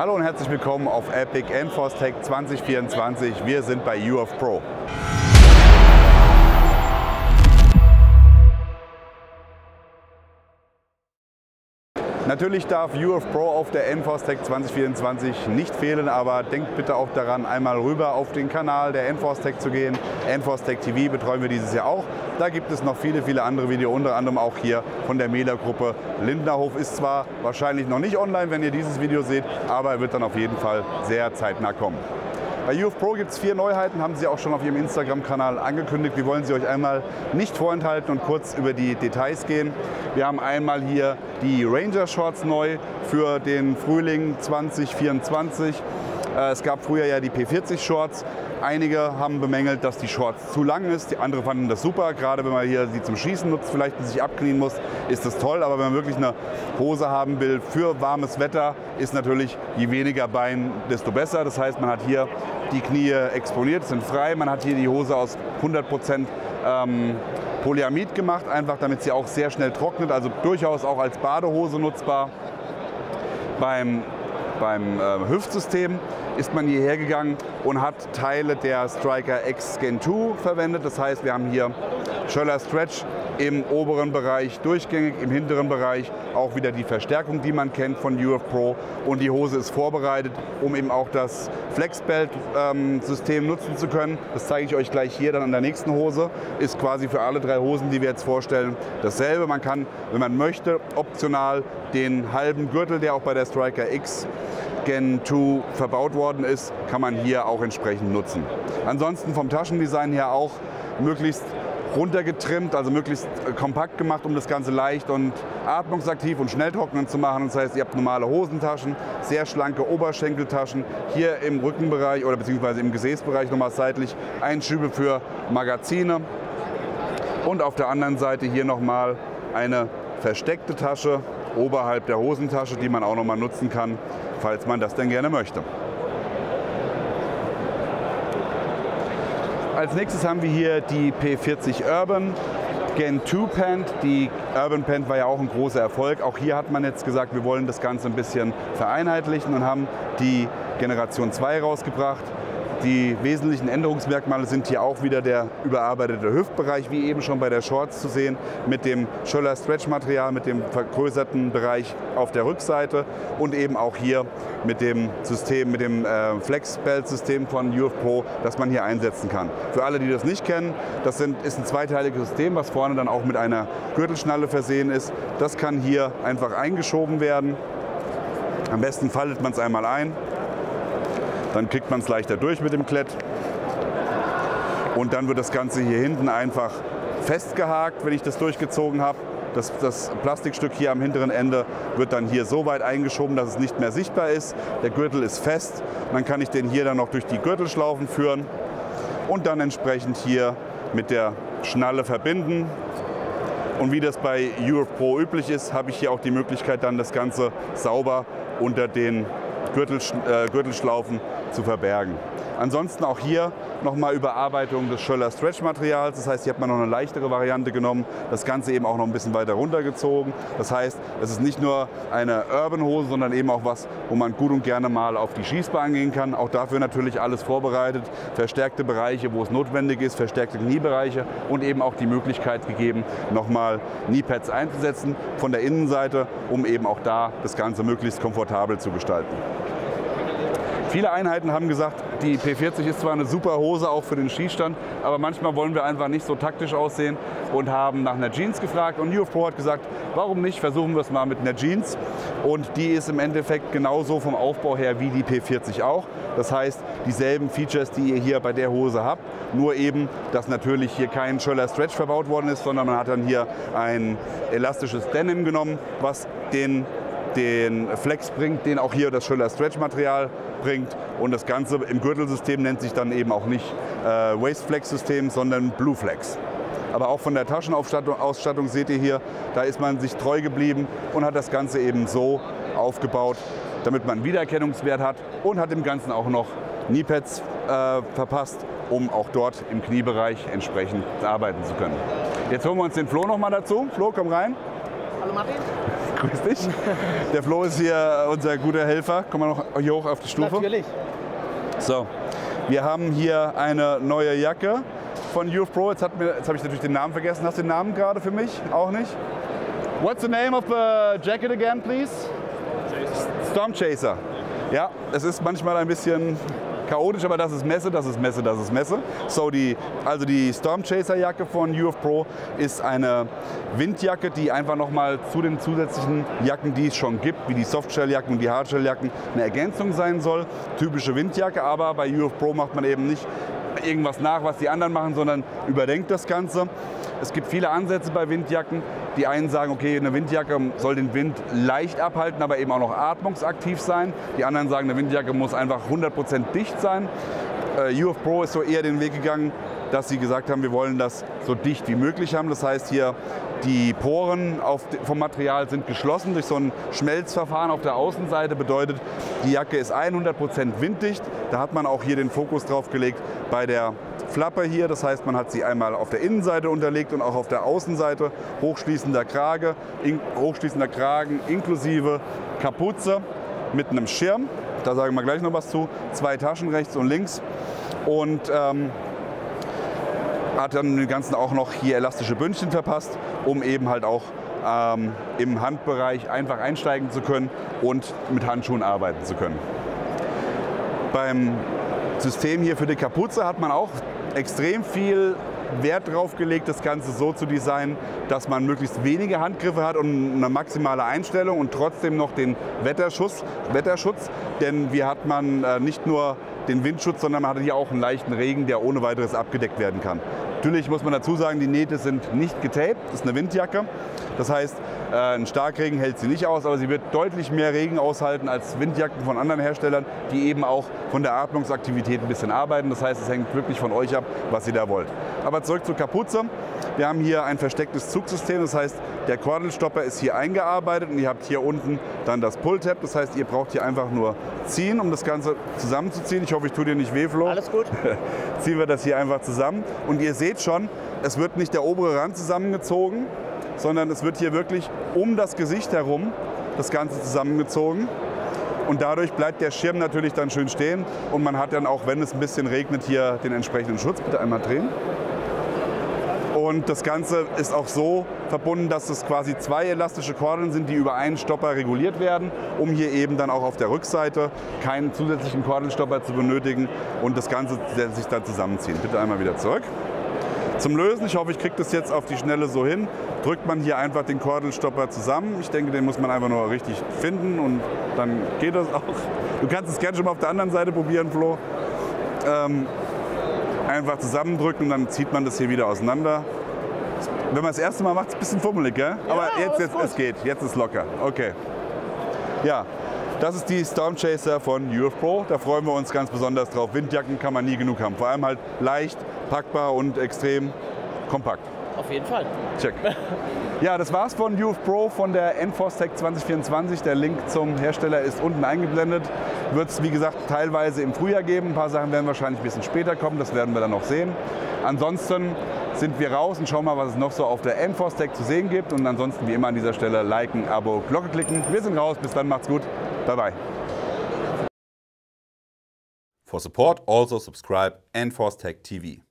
Hallo und herzlich willkommen auf Epic Enforce Tech 2024. Wir sind bei UF Pro. Natürlich darf UF Pro auf der Enforce Tech 2024 nicht fehlen, aber denkt bitte auch daran, einmal rüber auf den Kanal der Enforce Tech zu gehen. Enforce Tech TV betreuen wir dieses Jahr auch. Da gibt es noch viele andere Videos, unter anderem auch hier von der Mähler-Gruppe. Lindnerhof ist zwar wahrscheinlich noch nicht online, wenn ihr dieses Video seht, aber er wird dann auf jeden Fall sehr zeitnah kommen. Bei UF Pro gibt es 4 Neuheiten, haben sie auch schon auf ihrem Instagram-Kanal angekündigt. Wir wollen sie euch einmal nicht vorenthalten und kurz über die Details gehen. Wir haben einmal hier die Ranger Shorts neu für den Frühling 2024. Es gab früher ja die P40 Shorts. Einige haben bemängelt, dass die Shorts zu lang ist. Die anderen fanden das super. Gerade wenn man hier sie zum Schießen nutzt, vielleicht sich abknien muss, ist das toll. Aber wenn man wirklich eine Hose haben will für warmes Wetter, ist natürlich je weniger Bein, desto besser. Das heißt, man hat hier die Knie exponiert, sind frei. Man hat hier die Hose aus 100% Polyamid gemacht, einfach damit sie auch sehr schnell trocknet. Also durchaus auch als Badehose nutzbar. Beim Hüftsystem ist man hierher gegangen und hat Teile der Striker X Gen 2 verwendet. Das heißt, wir haben hier Schöller Stretch im oberen Bereich durchgängig, im hinteren Bereich auch wieder die Verstärkung, die man kennt von UF Pro. Und die Hose ist vorbereitet, um eben auch das Flexbelt-System nutzen zu können. Das zeige ich euch gleich hier dann an der nächsten Hose. Ist quasi für alle 3 Hosen, die wir jetzt vorstellen, dasselbe. Man kann, wenn man möchte, optional den halben Gürtel, der auch bei der Striker X Gen 2 verbaut worden ist, kann man hier auch entsprechend nutzen. Ansonsten vom Taschendesign her auch möglichst runtergetrimmt, also möglichst kompakt gemacht, um das Ganze leicht und atmungsaktiv und schnell trocknen zu machen. Das heißt, ihr habt normale Hosentaschen, sehr schlanke Oberschenkeltaschen, hier im Rückenbereich oder beziehungsweise im Gesäßbereich nochmal seitlich Einschübe für Magazine und auf der anderen Seite hier nochmal eine versteckte Tasche oberhalb der Hosentasche, die man auch nochmal nutzen kann, falls man das denn gerne möchte. Als nächstes haben wir hier die P40 Urban Gen 2 Pant. Die Urban Pant war ja auch ein großer Erfolg. Auch hier hat man jetzt gesagt, wir wollen das Ganze ein bisschen vereinheitlichen und haben die Generation 2 rausgebracht. Die wesentlichen Änderungsmerkmale sind hier auch wieder der überarbeitete Hüftbereich, wie eben schon bei der Shorts zu sehen, mit dem Schöller Stretch Material, mit dem vergrößerten Bereich auf der Rückseite und eben auch hier mit dem System, mit dem Flex-Belt-System von UF Pro, das man hier einsetzen kann. Für alle, die das nicht kennen, ist ein zweiteiliges System, was vorne dann auch mit einer Gürtelschnalle versehen ist. Das kann hier einfach eingeschoben werden. Am besten faltet man es einmal ein. Dann kriegt man es leichter durch mit dem Klett und dann wird das Ganze hier hinten einfach festgehakt, wenn ich das durchgezogen habe. Das Plastikstück hier am hinteren Ende wird dann hier so weit eingeschoben, dass es nicht mehr sichtbar ist. Der Gürtel ist fest, dann kann ich den hier dann noch durch die Gürtelschlaufen führen und dann entsprechend hier mit der Schnalle verbinden. Und wie das bei UF Pro üblich ist, habe ich hier auch die Möglichkeit, dann das Ganze sauber unter den Gürtelschlaufen zu verbergen. Ansonsten auch hier nochmal Überarbeitung des Schöller Stretch Materials. Das heißt, hier hat man noch eine leichtere Variante genommen, das Ganze eben auch noch ein bisschen weiter runtergezogen. Das heißt, es ist nicht nur eine Urban Hose, sondern eben auch was, wo man gut und gerne mal auf die Schießbahn gehen kann. Auch dafür natürlich alles vorbereitet. Verstärkte Bereiche, wo es notwendig ist, verstärkte Kniebereiche und eben auch die Möglichkeit gegeben, nochmal Kniepads einzusetzen von der Innenseite, um eben auch da das Ganze möglichst komfortabel zu gestalten. Viele Einheiten haben gesagt, die P40 ist zwar eine super Hose auch für den Schießstand, aber manchmal wollen wir einfach nicht so taktisch aussehen und haben nach einer Jeans gefragt. Und UF Pro hat gesagt, warum nicht, versuchen wir es mal mit einer Jeans. Und die ist im Endeffekt genauso vom Aufbau her wie die P40 auch. Das heißt, dieselben Features, die ihr hier bei der Hose habt, nur eben, dass natürlich hier kein Schöller Stretch verbaut worden ist, sondern man hat dann hier ein elastisches Denim genommen, was den Flex bringt, den auch hier das Schöller Stretch Material bringt. Und das Ganze im Gürtelsystem nennt sich dann eben auch nicht Waist Flex System, sondern Blue Flex. Aber auch von der Taschenausstattung seht ihr hier, da ist man sich treu geblieben und hat das Ganze eben so aufgebaut, damit man einen Wiedererkennungswert hat und hat dem Ganzen auch noch Kniepads verpasst, um auch dort im Kniebereich entsprechend arbeiten zu können. Jetzt holen wir uns den Flo noch mal dazu. Flo, komm rein. Hallo Martin. grüß dich. Der Flo ist hier unser guter Helfer. Kommen wir noch hier hoch auf die Stufe? Natürlich. So, wir haben hier eine neue Jacke von UF Pro. Jetzt habe ich natürlich den Namen vergessen. Hast du den Namen gerade für mich? Auch nicht? What's the name of the jacket again, please? Storm Chaser. Ja, es ist manchmal ein bisschen chaotisch, aber das ist Messe, das ist Messe, das ist Messe. So, die Storm Chaser Jacke von UF Pro ist eine Windjacke, die einfach nochmal zu den zusätzlichen Jacken, die es schon gibt, wie die Softshell-Jacken und die Hardshell-Jacken, eine Ergänzung sein soll. Typische Windjacke, aber bei UF Pro macht man eben nicht irgendwas nach, was die anderen machen, sondern überdenkt das Ganze. Es gibt viele Ansätze bei Windjacken. Die einen sagen, okay, eine Windjacke soll den Wind leicht abhalten, aber eben auch noch atmungsaktiv sein. Die anderen sagen, eine Windjacke muss einfach 100% dicht sein. UF Pro ist so eher den Weg gegangen, dass sie gesagt haben, wir wollen das so dicht wie möglich haben. Das heißt hier, die Poren vom Material sind geschlossen durch so ein Schmelzverfahren auf der Außenseite. Bedeutet, die Jacke ist 100% winddicht. Da hat man auch hier den Fokus drauf gelegt bei der Flappe hier. Das heißt, man hat sie einmal auf der Innenseite unterlegt und auch auf der Außenseite. Hochschließender Kragen inklusive Kapuze mit einem Schirm. Da sagen wir gleich noch was zu. 2 Taschen rechts und links. Und hat dann den Ganzen auch noch hier elastische Bündchen verpasst, um eben halt auch im Handbereich einfach einsteigen zu können und mit Handschuhen arbeiten zu können. Beim System hier für die Kapuze hat man auch extrem viel Wert drauf gelegt, das Ganze so zu designen, dass man möglichst wenige Handgriffe hat und eine maximale Einstellung und trotzdem noch den Wetterschutz. Denn hier hat man nicht nur den Windschutz, sondern man hat hier auch einen leichten Regen, der ohne weiteres abgedeckt werden kann. Natürlich muss man dazu sagen, die Nähte sind nicht getaped, das ist eine Windjacke. Das heißt, ein Starkregen hält sie nicht aus, aber sie wird deutlich mehr Regen aushalten als Windjacken von anderen Herstellern, die eben auch von der Atmungsaktivität ein bisschen arbeiten. Das heißt, es hängt wirklich von euch ab, was ihr da wollt. Aber zurück zur Kapuze. Wir haben hier ein verstecktes Zugsystem, das heißt, der Kordelstopper ist hier eingearbeitet und ihr habt hier unten dann das Pull-Tab. Das heißt, ihr braucht hier einfach nur ziehen, um das Ganze zusammenzuziehen. Ich hoffe, ich tue dir nicht weh, Flo. Alles gut. Ziehen wir das hier einfach zusammen. Und ihr seht schon, es wird nicht der obere Rand zusammengezogen, sondern es wird hier wirklich um das Gesicht herum das Ganze zusammengezogen. Und dadurch bleibt der Schirm natürlich dann schön stehen. Und man hat dann auch, wenn es ein bisschen regnet, hier den entsprechenden Schutz. Bitte einmal drehen. Und das Ganze ist auch so verbunden, dass es quasi 2 elastische Kordeln sind, die über einen Stopper reguliert werden, um hier eben dann auch auf der Rückseite keinen zusätzlichen Kordelstopper zu benötigen und das Ganze sich dann zusammenziehen. Bitte einmal wieder zurück. Zum Lösen, ich hoffe, ich kriege das jetzt auf die Schnelle so hin, drückt man hier einfach den Kordelstopper zusammen. Ich denke, den muss man einfach nur richtig finden und dann geht das auch. Du kannst es gerne schon mal auf der anderen Seite probieren, Flo. Einfach zusammendrücken und dann zieht man das hier wieder auseinander. Wenn man das erste Mal macht, ist es ein bisschen fummelig, gell? Ja, aber jetzt es geht, jetzt ist locker. Okay. Ja, das ist die Storm Chaser von UF Pro. Da freuen wir uns ganz besonders drauf. Windjacken kann man nie genug haben. Vor allem halt leicht, packbar und extrem kompakt. Auf jeden Fall. Check. Ja, das war's von UF Pro von der Enforce Tech 2024. Der Link zum Hersteller ist unten eingeblendet. Wird es, wie gesagt, teilweise im Frühjahr geben. Ein paar Sachen werden wahrscheinlich ein bisschen später kommen. Das werden wir dann noch sehen. Ansonsten sind wir raus und schauen mal, was es noch so auf der Enforce Tech zu sehen gibt. Und ansonsten wie immer an dieser Stelle liken, Abo, Glocke klicken. Wir sind raus. Bis dann, macht's gut. Bye bye. For support, also subscribe Enforce Tech TV.